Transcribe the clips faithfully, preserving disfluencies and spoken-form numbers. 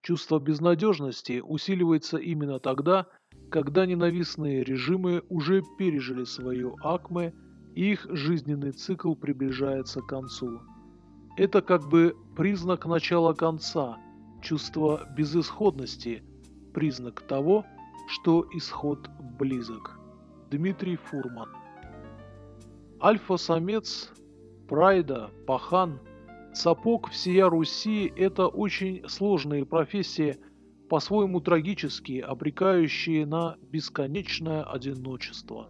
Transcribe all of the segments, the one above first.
Чувство безнадежности усиливается именно тогда, когда ненавистные режимы уже пережили свое акме и их жизненный цикл приближается к концу. Это как бы признак начала конца, чувство безысходности, признак того, что исход близок. Дмитрий Фурман. Альфа-самец, прайда, пахан, сапог всея Руси – это очень сложные профессии, по-своему трагические, обрекающие на бесконечное одиночество.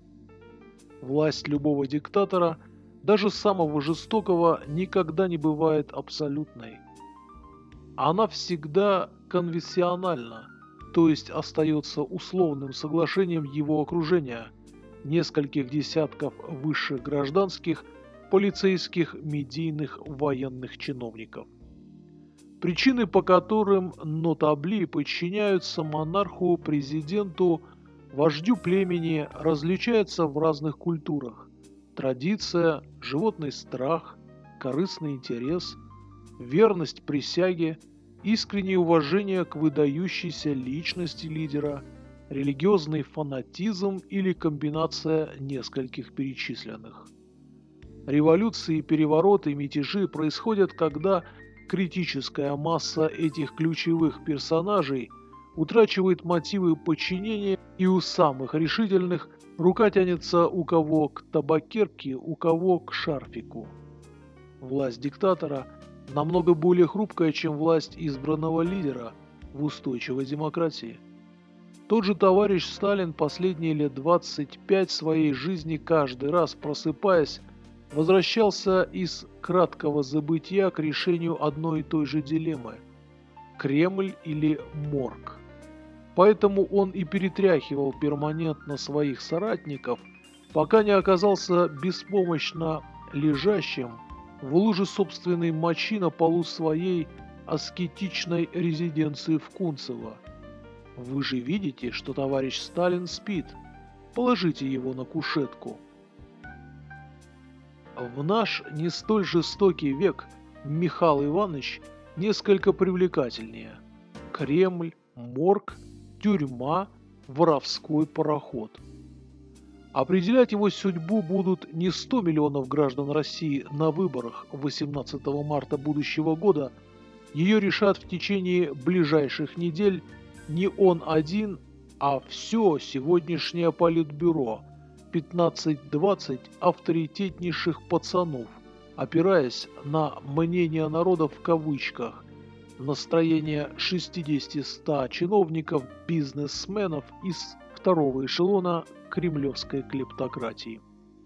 Власть любого диктатора, даже самого жестокого, никогда не бывает абсолютной. Она всегда конвенциональна, то есть остается условным соглашением его окружения, нескольких десятков высших гражданских, полицейских, медийных, военных чиновников. Причины, по которым нотабли подчиняются монарху, президенту, вождю племени, различаются в разных культурах. Традиция, животный страх, корыстный интерес, верность присяге, искреннее уважение к выдающейся личности лидера, религиозный фанатизм или комбинация нескольких перечисленных. Революции, перевороты и мятежи происходят, когда критическая масса этих ключевых персонажей утрачивает мотивы подчинения, и у самых решительных рука тянется у кого к табакерке, у кого к шарфику. Власть диктатора намного более хрупкая, чем власть избранного лидера в устойчивой демократии. Тот же товарищ Сталин последние лет двадцать пять своей жизни, каждый раз просыпаясь, возвращался из краткого забытия к решению одной и той же дилеммы – Кремль или морг. Поэтому он и перетряхивал перманентно своих соратников, пока не оказался беспомощно лежащим в луже собственной мочи на полу своей аскетичной резиденции в Кунцево. Вы же видите, что товарищ Сталин спит. Положите его на кушетку. В наш не столь жестокий век Михаил Иванович несколько привлекательнее. Кремль, морг, тюрьма, воровской пароход. Определять его судьбу будут не сто миллионов граждан России на выборах восемнадцатого марта будущего года. Ее решат в течение ближайших недель не он один, а все сегодняшнее политбюро, пятнадцать-двадцать авторитетнейших пацанов, опираясь на мнение народа в кавычках, настроение шестидесяти-ста чиновников, бизнесменов из второго эшелона кремлевской клептократии.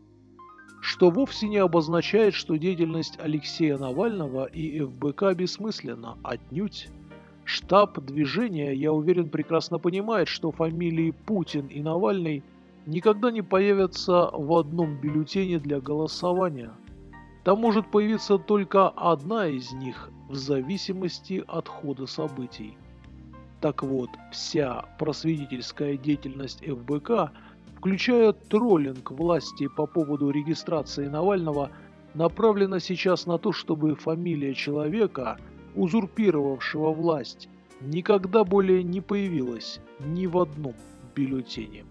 Что вовсе не обозначает, что деятельность Алексея Навального и эф бэ ка бессмысленна, отнюдь. Штаб движения, я уверен, прекрасно понимает, что фамилии Путин и Навальный никогда не появятся в одном бюллетене для голосования. Там может появиться только одна из них в зависимости от хода событий. Так вот, вся просветительская деятельность эф бэ ка, включая троллинг власти по поводу регистрации Навального, направлена сейчас на то, чтобы фамилия человека, узурпировавшего власть, никогда более не появилась ни в одном бюллетене.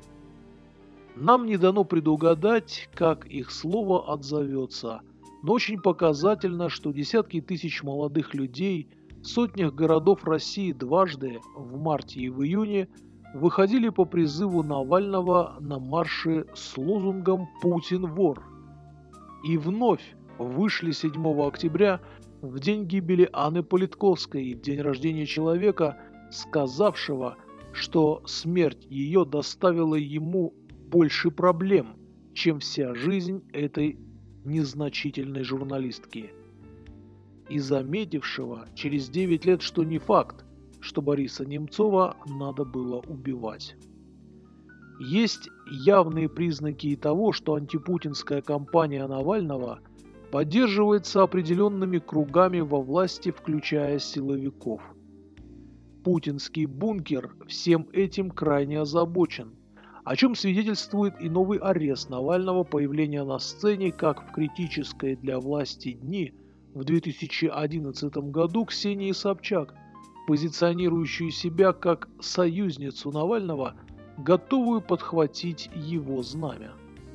Нам не дано предугадать, как их слово отзовется, но очень показательно, что десятки тысяч молодых людей в сотнях городов России дважды, в марте и в июне, выходили по призыву Навального на марши с лозунгом «Путин вор». И вновь вышли седьмого октября в день гибели Анны Политковской и в день рождения человека, сказавшего, что смерть ее доставила ему больше проблем, чем вся жизнь этой незначительной журналистки. И заметившего через девять лет, что не факт, что Бориса Немцова надо было убивать. Есть явные признаки и того, что антипутинская кампания Навального поддерживается определенными кругами во власти, включая силовиков. Путинский бункер всем этим крайне озабочен, о чем свидетельствует и новый арест Навального, появление на сцене, как в критической для власти дни в две тысячи одиннадцатом году Ксении Собчак, позиционирующую себя как союзницу Навального, готовую подхватить его знамя.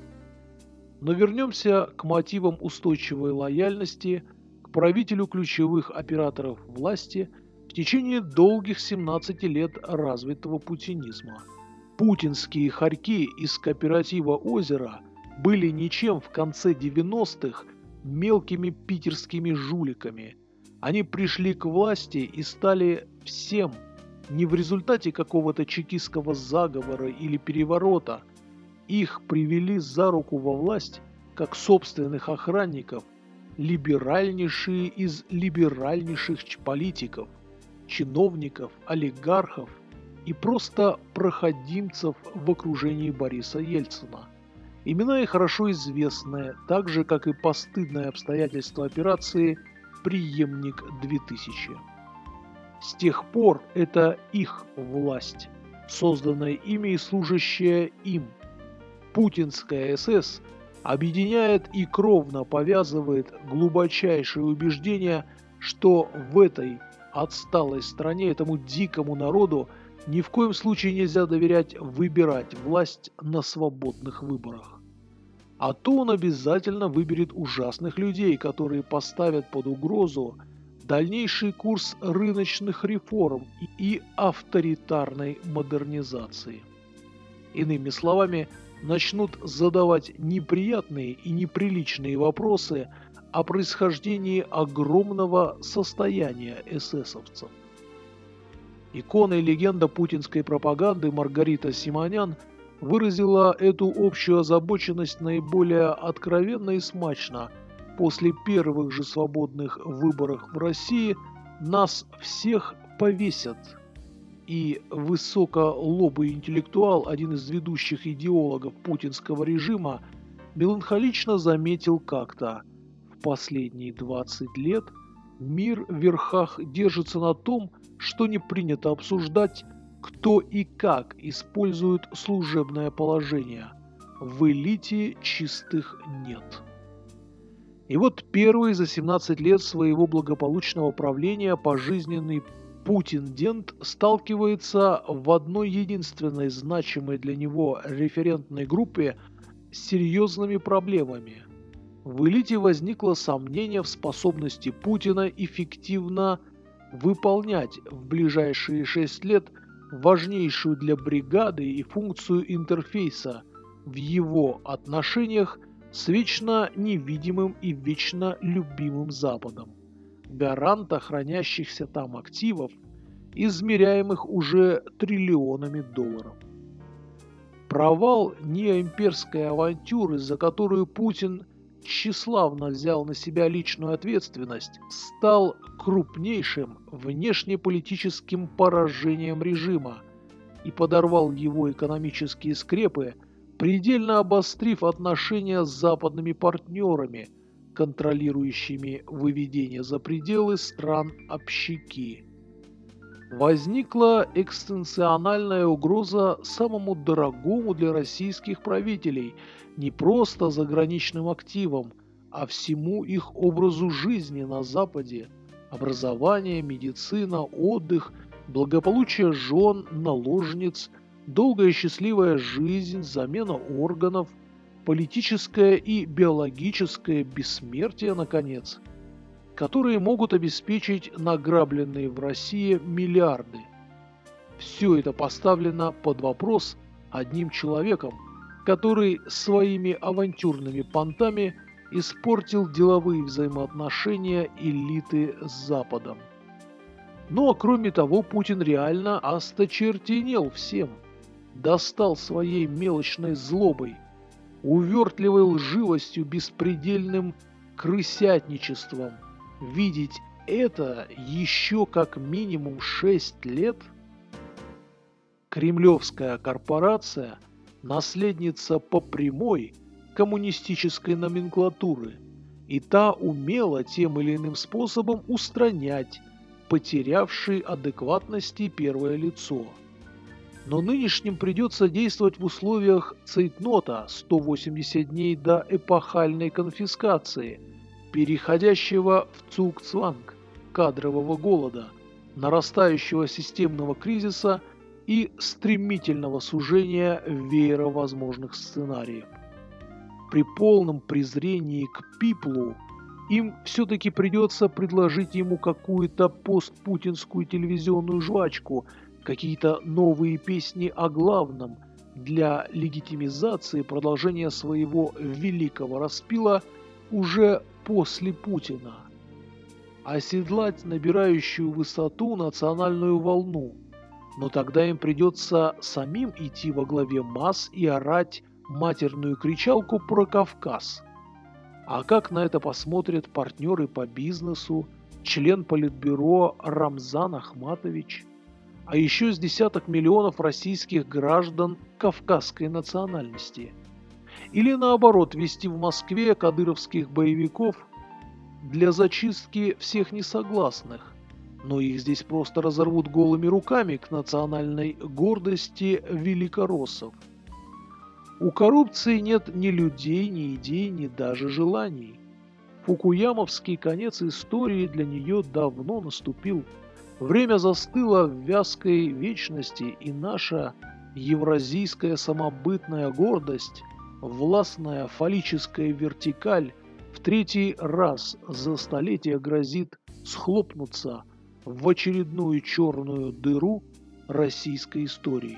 Но вернемся к мотивам устойчивой лояльности к правителю ключевых операторов власти в течение долгих семнадцати лет развитого путинизма. Путинские хорьки из кооператива «Озеро» были ничем в конце девяностых мелкими питерскими жуликами. Они пришли к власти и стали всем не в результате какого-то чекистского заговора или переворота. Их привели за руку во власть, как собственных охранников, либеральнейшие из либеральнейших политиков, чиновников, олигархов и просто проходимцев в окружении Бориса Ельцина. Имена их хорошо известны, так же, как и постыдное обстоятельство операции «Преемник-две тысячи». С тех пор это их власть, созданная ими и служащая им. Путинская СС объединяет и кровно повязывает глубочайшее убеждение, что в этой отсталой стране, этому дикому народу, ни в коем случае нельзя доверять выбирать власть на свободных выборах. А то он обязательно выберет ужасных людей, которые поставят под угрозу дальнейший курс рыночных реформ и авторитарной модернизации. Иными словами, начнут задавать неприятные и неприличные вопросы о происхождении огромного состояния эсэсовцев. Икона и легенда путинской пропаганды Маргарита Симонян выразила эту общую озабоченность наиболее откровенно и смачно после первых же свободных выборов в России «Нас всех повесят». И высоколобый интеллектуал, один из ведущих идеологов путинского режима, меланхолично заметил как-то: в последние двадцать лет мир в верхах держится на том, что не принято обсуждать, кто и как использует служебное положение. В элите чистых нет. И вот первый за семнадцать лет своего благополучного правления пожизненный Путин-дент сталкивается в одной единственной значимой для него референтной группе с серьезными проблемами. В элите возникло сомнение в способности Путина эффективно выполнять в ближайшие шесть лет важнейшую для бригады и функцию интерфейса в его отношениях с вечно невидимым и вечно любимым Западом, гаранта хранящихся там активов, измеряемых уже триллионами долларов. Провал неоимперской авантюры, за которую Путин тщеславно взял на себя личную ответственность, стал крупнейшим внешнеполитическим поражением режима и подорвал его экономические скрепы, предельно обострив отношения с западными партнерами, контролирующими выведение за пределы стран общаки. Возникла экстенциональная угроза самому дорогому для российских правителей не просто заграничным активам, а всему их образу жизни на Западе: образование, медицина, отдых, благополучие жен, наложниц, долгая счастливая жизнь, замена органов, политическое и биологическое бессмертие, наконец, которые могут обеспечить награбленные в России миллиарды. Все это поставлено под вопрос одним человеком, который своими авантюрными понтами испортил деловые взаимоотношения элиты с Западом. Ну а кроме того, Путин реально осточертенел всем, достал своей мелочной злобой, увертливой лживостью, беспредельным крысятничеством. Видеть это еще как минимум шесть лет? Кремлевская корпорация – наследница по прямой коммунистической номенклатуры, и та умела тем или иным способом устранять потерявший адекватности первое лицо. Но нынешним придется действовать в условиях цейтнота сто восемьдесят дней до эпохальной конфискации, переходящего в цугцванг кадрового голода, нарастающего системного кризиса и стремительного сужения веера возможных сценариев. При полном презрении к пиплу им все-таки придется предложить ему какую-то постпутинскую телевизионную жвачку, какие-то новые песни о главном для легитимизации продолжения своего великого распила уже после Путина. Оседлать набирающую высоту национальную волну, но тогда им придется самим идти во главе масс и орать матерную кричалку про Кавказ. А как на это посмотрят партнеры по бизнесу, член Политбюро Рамзан Ахматович, а еще с десяток миллионов российских граждан кавказской национальности? Или наоборот вести в Москве кадыровских боевиков для зачистки всех несогласных, но их здесь просто разорвут голыми руками к национальной гордости великороссов. У коррупции нет ни людей, ни идей, ни даже желаний. Фукуямовский конец истории для нее давно наступил. Время застыло в вязкой вечности, и наша евразийская самобытная гордость, властная фаллическая вертикаль в третий раз за столетие грозит схлопнуться в очередную черную дыру российской истории.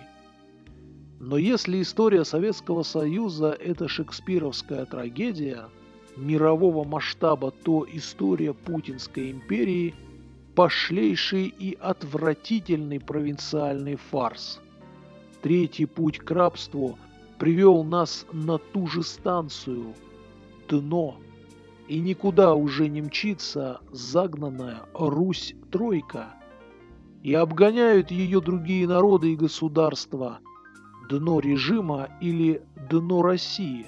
Но если история Советского Союза – это шекспировская трагедия мирового масштаба, то история Путинской империи – пошлейший и отвратительный провинциальный фарс. Третий путь к рабству привел нас на ту же станцию – дно. И никуда уже не мчится загнанная Русь-тройка. И обгоняют ее другие народы и государства – дно режима или дно России.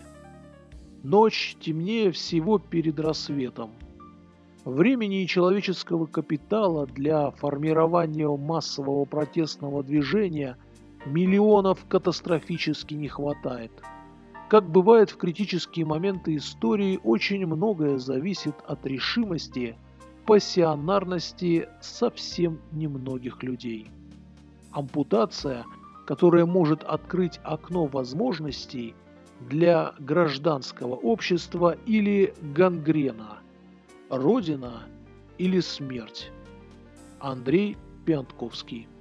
Ночь темнее всего перед рассветом. Времени и человеческого капитала для формирования массового протестного движения миллионов катастрофически не хватает. Как бывает в критические моменты истории, очень многое зависит от решимости, пассионарности совсем немногих людей. Ампутация, которая может открыть окно возможностей для гражданского общества, или гангрена, Родина или смерть. Андрей Пиантковский.